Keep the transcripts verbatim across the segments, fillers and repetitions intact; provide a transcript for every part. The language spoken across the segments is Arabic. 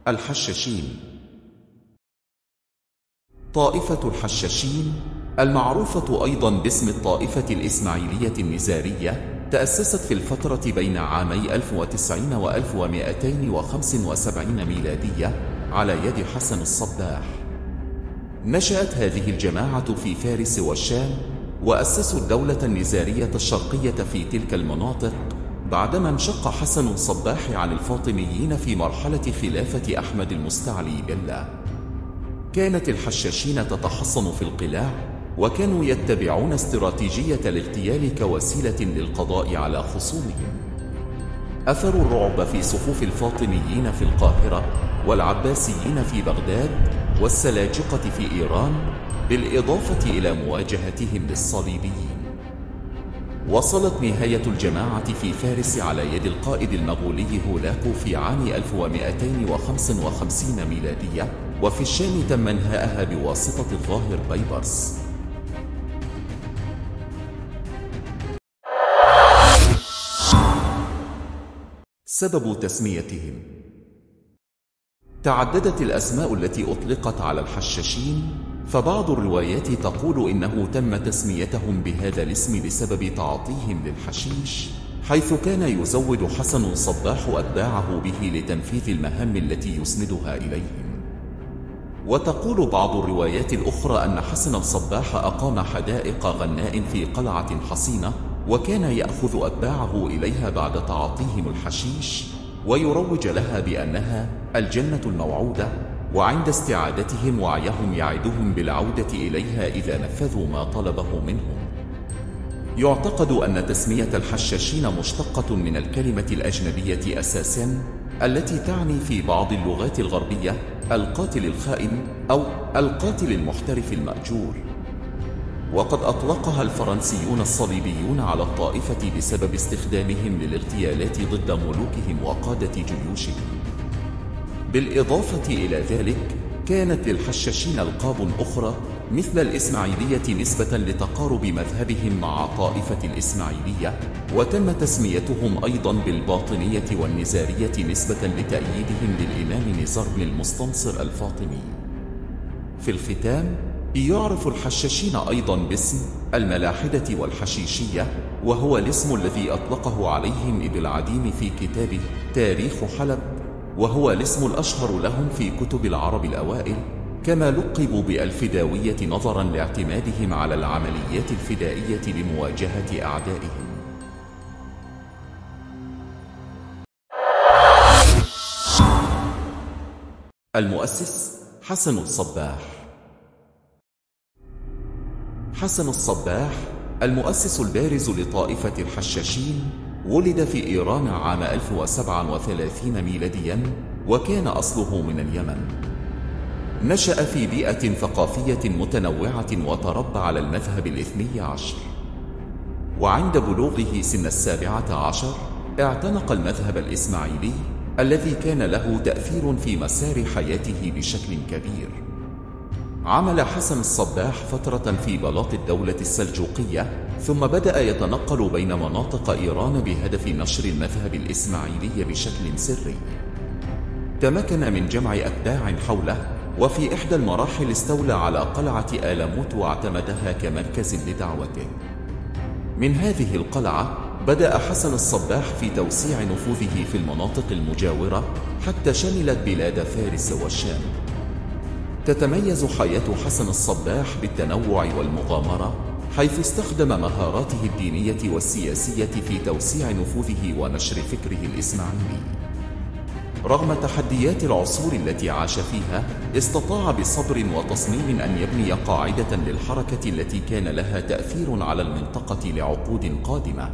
الحشاشين. طائفة الحشاشين المعروفة أيضا باسم الطائفة الإسماعيلية النزارية تأسست في الفترة بين عامي ألف وتسعين و ألف ومئتين وخمسة وسبعين ميلادية على يد حسن الصباح. نشأت هذه الجماعة في فارس والشام، وأسسوا الدولة النزارية الشرقية في تلك المناطق بعدما انشق حسن الصباح عن الفاطميين في مرحلة خلافة أحمد المستعلي بالله. كانت الحشاشين تتحصن في القلاع، وكانوا يتبعون استراتيجية الاغتيال كوسيلة للقضاء على خصومهم. أثروا الرعب في صفوف الفاطميين في القاهرة، والعباسيين في بغداد، والسلاجقة في إيران، بالإضافة إلى مواجهتهم للصليبيين. وصلت نهاية الجماعة في فارس على يد القائد المغولي هولاكو في عام ألف ومئتين وخمسة وخمسين ميلادية، وفي الشام تم انهاءها بواسطة الظاهر بيبرس. سبب تسميتهم. تعددت الأسماء التي أطلقت على الحشاشين، فبعض الروايات تقول إنه تم تسميتهم بهذا الاسم بسبب تعاطيهم للحشيش، حيث كان يزود حسن الصباح أتباعه به لتنفيذ المهام التي يسندها إليهم. وتقول بعض الروايات الأخرى أن حسن الصباح أقام حدائق غناء في قلعة حصينة، وكان يأخذ أتباعه إليها بعد تعاطيهم الحشيش، ويروج لها بأنها الجنة الموعودة، وعند استعادتهم وعيهم يعدهم بالعودة إليها إذا نفذوا ما طلبه منهم. يعتقد أن تسمية الحشاشين مشتقة من الكلمة الأجنبية أساساً التي تعني في بعض اللغات الغربية القاتل الخائن أو القاتل المحترف المأجور. وقد أطلقها الفرنسيون الصليبيون على الطائفة بسبب استخدامهم للاغتيالات ضد ملوكهم وقادة جيوشهم. بالإضافة إلى ذلك، كانت للحشاشين ألقاب أخرى مثل الإسماعيلية نسبة لتقارب مذهبهم مع طائفة الإسماعيلية، وتم تسميتهم أيضا بالباطنية والنزارية نسبة لتأييدهم للإمام نزار بن المستنصر الفاطمي. في الختام، يعرف الحشاشين أيضا باسم الملاحدة والحشيشية، وهو الاسم الذي أطلقه عليهم ابن العديم في كتابه تاريخ حلب، وهو الاسم الأشهر لهم في كتب العرب الأوائل، كما لقبوا بالفداوية نظرا لاعتمادهم على العمليات الفدائية لمواجهة أعدائهم. المؤسس حسن الصباح. حسن الصباح المؤسس البارز لطائفة الحشاشين ولد في إيران عام ألف وسبعة وثلاثين ميلاديا، وكان أصله من اليمن. نشأ في بيئة ثقافية متنوعة وتربى على المذهب الاثني عشر، وعند بلوغه سن السابعة عشر اعتنق المذهب الإسماعيلي الذي كان له تأثير في مسار حياته بشكل كبير. عمل حسن الصباح فترة في بلاط الدولة السلجوقية، ثم بدأ يتنقل بين مناطق إيران بهدف نشر المذهب الإسماعيلي بشكل سري. تمكن من جمع أتباع حوله، وفي إحدى المراحل استولى على قلعة آلموت واعتمدها كمركز لدعوته. من هذه القلعة بدأ حسن الصباح في توسيع نفوذه في المناطق المجاورة حتى شملت بلاد فارس والشام. تتميز حياة حسن الصباح بالتنوع والمغامرة، حيث استخدم مهاراته الدينية والسياسية في توسيع نفوذه ونشر فكره الإسماعيلي. رغم تحديات العصور التي عاش فيها، استطاع بصبر وتصميم أن يبني قاعدة للحركة التي كان لها تأثير على المنطقة لعقود قادمة.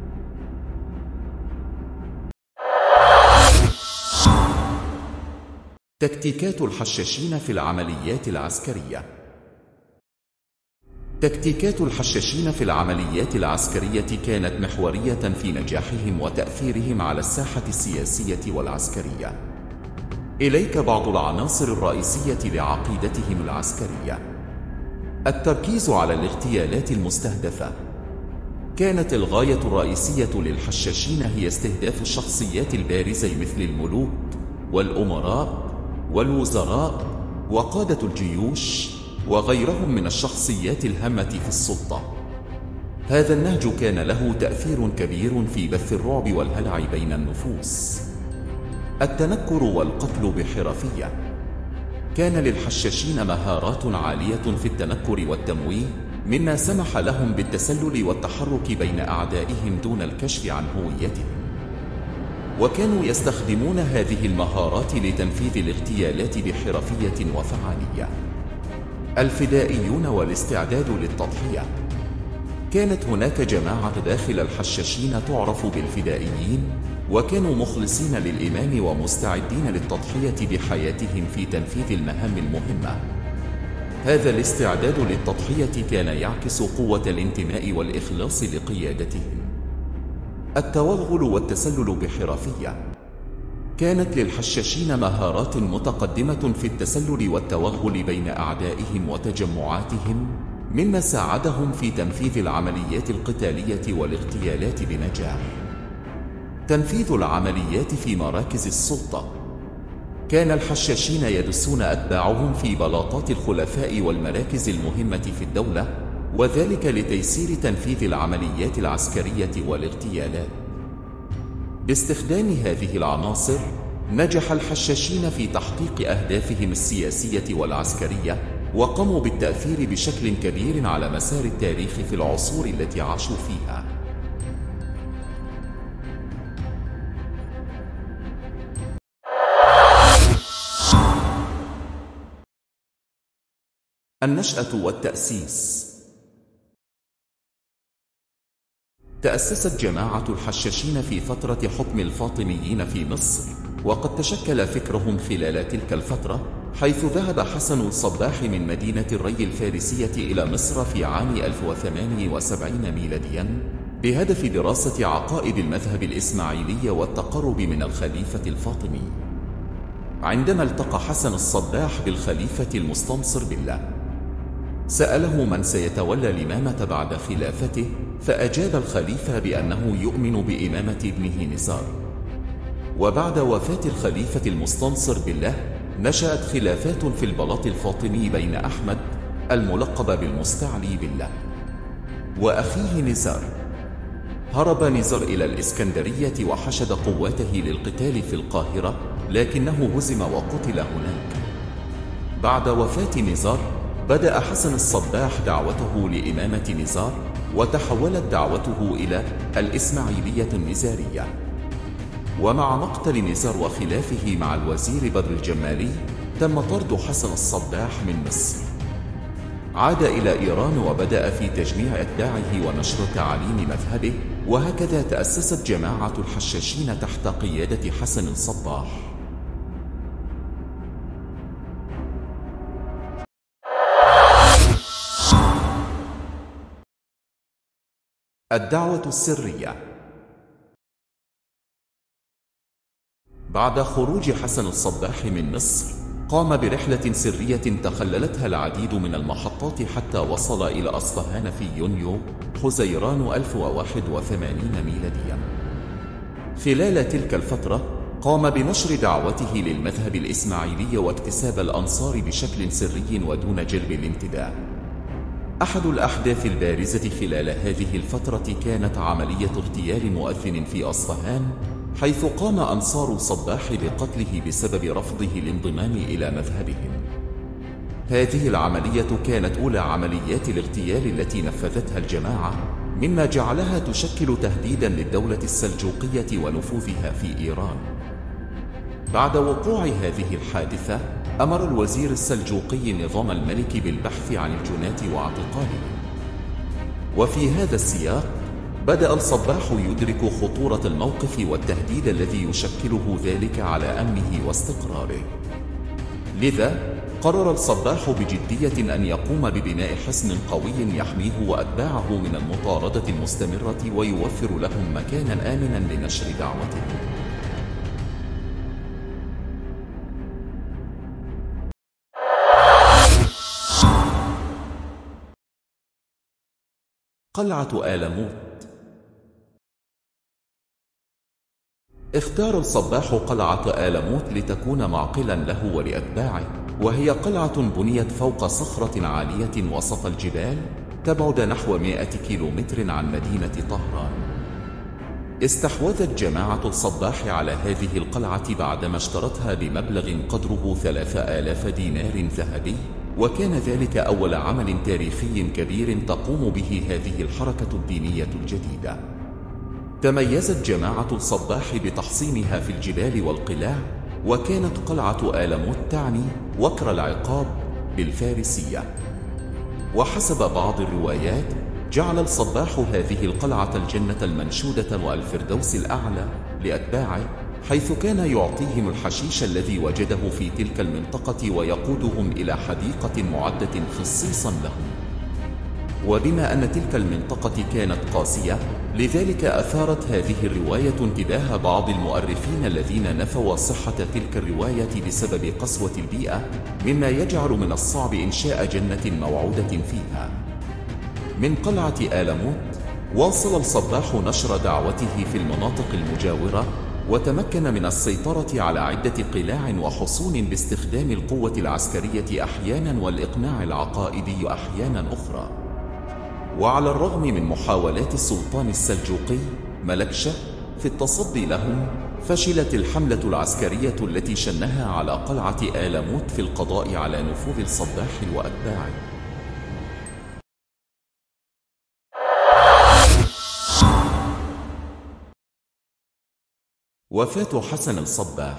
تكتيكات الحشاشين في العمليات العسكرية. تكتيكات الحشاشين في العمليات العسكرية كانت محورية في نجاحهم وتأثيرهم على الساحة السياسية والعسكرية. إليك بعض العناصر الرئيسية لعقيدتهم العسكرية. التركيز على الاغتيالات المستهدفة. كانت الغاية الرئيسية للحشاشين هي استهداف الشخصيات البارزة مثل الملوك والأمراء والوزراء وقادة الجيوش وغيرهم من الشخصيات الهامة في السلطة. هذا النهج كان له تأثير كبير في بث الرعب والهلع بين النفوس. التنكر والقتل بحرفية. كان للحشاشين مهارات عالية في التنكر والتمويه، مما سمح لهم بالتسلل والتحرك بين أعدائهم دون الكشف عن هويتهم. وكانوا يستخدمون هذه المهارات لتنفيذ الاغتيالات بحرفية وفعالية. الفدائيون والاستعداد للتضحية. كانت هناك جماعة داخل الحشاشين تعرف بالفدائيين، وكانوا مخلصين للإمام ومستعدين للتضحية بحياتهم في تنفيذ المهام المهمة. هذا الاستعداد للتضحية كان يعكس قوة الانتماء والإخلاص لقيادتهم. التوغل والتسلل بحرفية. كانت للحشاشين مهارات متقدمة في التسلل والتوغل بين أعدائهم وتجمعاتهم، مما ساعدهم في تنفيذ العمليات القتالية والاغتيالات بنجاح. تنفيذ العمليات في مراكز السلطة. كان الحشاشين يدسون أتباعهم في بلاطات الخلفاء والمراكز المهمة في الدولة، وذلك لتيسير تنفيذ العمليات العسكرية والاغتيالات. باستخدام هذه العناصر، نجح الحشاشين في تحقيق أهدافهم السياسية والعسكرية، وقاموا بالتأثير بشكل كبير على مسار التاريخ في العصور التي عاشوا فيها. النشأة والتأسيس. تأسست جماعة الحشاشين في فترة حكم الفاطميين في مصر، وقد تشكل فكرهم خلال تلك الفترة، حيث ذهب حسن الصباح من مدينة الري الفارسية إلى مصر في عام ألف وثمانمائة وسبعين ميلاديا بهدف دراسة عقائد المذهب الإسماعيلي والتقرب من الخليفة الفاطمي. عندما التقى حسن الصباح بالخليفة المستنصر بالله، سأله من سيتولى الإمامة بعد خلافته، فأجاب الخليفة بأنه يؤمن بإمامة ابنه نزار. وبعد وفاة الخليفة المستنصر بالله، نشأت خلافات في البلاط الفاطمي بين أحمد الملقب بالمستعلي بالله وأخيه نزار. هرب نزار إلى الإسكندرية وحشد قواته للقتال في القاهرة، لكنه هزم وقتل هناك. بعد وفاة نزار، بدأ حسن الصباح دعوته لإمامة نزار، وتحولت دعوته إلى الإسماعيلية النزارية. ومع مقتل نزار وخلافه مع الوزير بدر الجمالي، تم طرد حسن الصباح من مصر. عاد إلى إيران وبدأ في تجميع أتباعه ونشر تعاليم مذهبه، وهكذا تأسست جماعة الحشاشين تحت قيادة حسن الصباح. الدعوة السرية. بعد خروج حسن الصباح من مصر، قام برحلة سرية تخللتها العديد من المحطات حتى وصل إلى أصفهان في يونيو حزيران ألف وواحد وثمانين ميلاديا. خلال تلك الفترة، قام بنشر دعوته للمذهب الإسماعيلي واكتساب الأنصار بشكل سري ودون جلب الانتباه. أحد الأحداث البارزة خلال هذه الفترة كانت عملية اغتيال مؤذن في أصفهان، حيث قام أنصار صباح بقتله بسبب رفضه الانضمام إلى مذهبهم. هذه العملية كانت أولى عمليات الاغتيال التي نفذتها الجماعة، مما جعلها تشكل تهديدا للدولة السلجوقية ونفوذها في إيران. بعد وقوع هذه الحادثة، أمر الوزير السلجوقي نظام الملك بالبحث عن الجناة واعتقالهم. وفي هذا السياق، بدأ الصباح يدرك خطورة الموقف والتهديد الذي يشكله ذلك على أمنه واستقراره. لذا، قرر الصباح بجدية أن يقوم ببناء حصن قوي يحميه وأتباعه من المطاردة المستمرة ويوفر لهم مكانا آمنا لنشر دعوته. قلعة آلموت. اختار الصباح قلعة آلموت لتكون معقلا له ولأتباعه، وهي قلعة بنيت فوق صخرة عالية وسط الجبال تبعد نحو مئة كيلومتر عن مدينة طهران. استحوذت جماعة الصباح على هذه القلعة بعدما اشترتها بمبلغ قدره ثلاثة آلاف دينار ذهبي، وكان ذلك أول عمل تاريخي كبير تقوم به هذه الحركة الدينية الجديدة. تميزت جماعة الصباح بتحصينها في الجبال والقلاع، وكانت قلعة آلموت تعني وكر العقاب بالفارسية. وحسب بعض الروايات جعل الصباح هذه القلعة الجنة المنشودة والفردوس الأعلى لأتباعه، حيث كان يعطيهم الحشيش الذي وجده في تلك المنطقة ويقودهم إلى حديقة معدة خصيصا لهم. وبما أن تلك المنطقة كانت قاسية، لذلك أثارت هذه الرواية انتباه بعض المؤرخين الذين نفوا صحة تلك الرواية بسبب قسوة البيئة، مما يجعل من الصعب إنشاء جنة موعودة فيها. من قلعة آلموت واصل الصباح نشر دعوته في المناطق المجاورة، وتمكن من السيطرة على عدة قلاع وحصون باستخدام القوة العسكرية أحيانا والإقناع العقائدي أحيانا أخرى. وعلى الرغم من محاولات السلطان السلجوقي ملكشة في التصدي لهم، فشلت الحملة العسكرية التي شنها على قلعة آلموت في القضاء على نفوذ الصباح وأتباعه. وفاة حسن الصباح.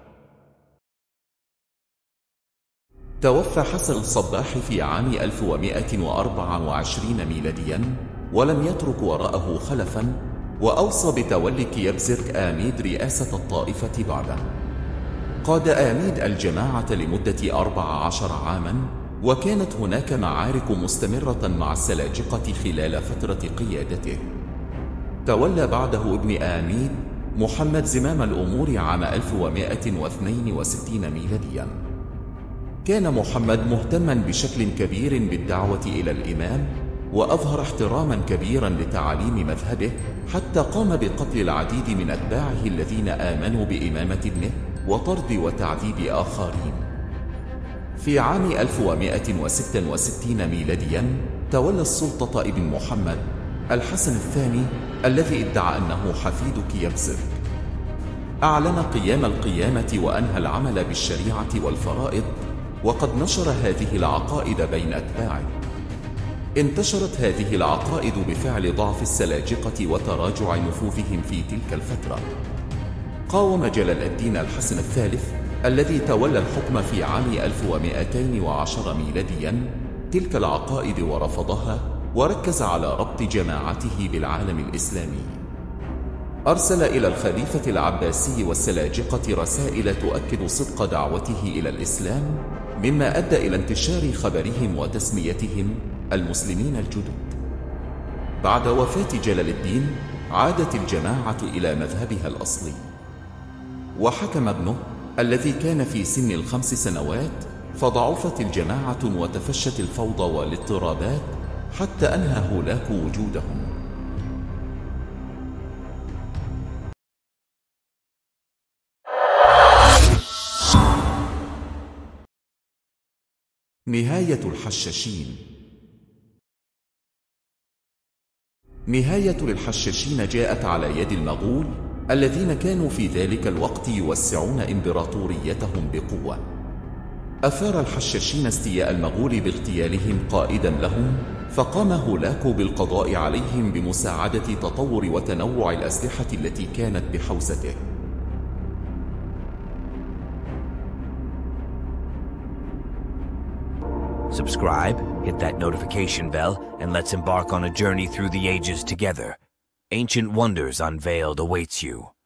توفى حسن الصباح في عام ألف ومئة وأربعة وعشرين ميلاديا، ولم يترك وراءه خلفا، وأوصى بتولي كيبزرك آميد رئاسة الطائفة بعده. قاد آميد الجماعة لمدة أربع عشر عاما، وكانت هناك معارك مستمرة مع السلاجقة خلال فترة قيادته. تولى بعده ابن آميد محمد زمام الأمور عام ألف ومئة واثنين وستين ميلاديا. كان محمد مهتما بشكل كبير بالدعوة إلى الإمام، وأظهر احتراما كبيرا لتعاليم مذهبه، حتى قام بقتل العديد من أتباعه الذين آمنوا بإمامة ابنه وطرد وتعذيب آخرين. في عام ألف ومئة وستة وستين ميلاديا تولى السلطة ابن محمد الحسن الثاني الذي ادعى أنه حفيد كيبزرك. أعلن قيام القيامة وأنهى العمل بالشريعة والفرائض، وقد نشر هذه العقائد بين أتباعه. انتشرت هذه العقائد بفعل ضعف السلاجقة وتراجع نفوذهم في تلك الفترة. قاوم جلال الدين الحسن الثالث الذي تولى الحكم في عام ألف ومئتين وعشرة ميلاديا تلك العقائد ورفضها، وركز على ربط جماعته بالعالم الإسلامي. أرسل إلى الخليفة العباسي والسلاجقة رسائل تؤكد صدق دعوته إلى الإسلام، مما أدى إلى انتشار خبرهم وتسميتهم المسلمين الجدد. بعد وفاة جلال الدين عادت الجماعة إلى مذهبها الأصلي، وحكم ابنه الذي كان في سن الخمس سنوات، فضعفت الجماعة وتفشت الفوضى والاضطرابات حتى أنهى هولاكو وجودهم. نهاية الحشاشين. نهاية للحشاشين جاءت على يد المغول الذين كانوا في ذلك الوقت يوسعون إمبراطوريتهم بقوة. أثار الحشاشين استياء المغول باغتيالهم قائدا لهم، فقام هولاكو بالقضاء عليهم بمساعدة تطور وتنوع الأسلحة التي كانت بحوزته. Subscribe, hit that notification bell, and let's embark on a journey through the ages together. Ancient wonders unveiled awaits you.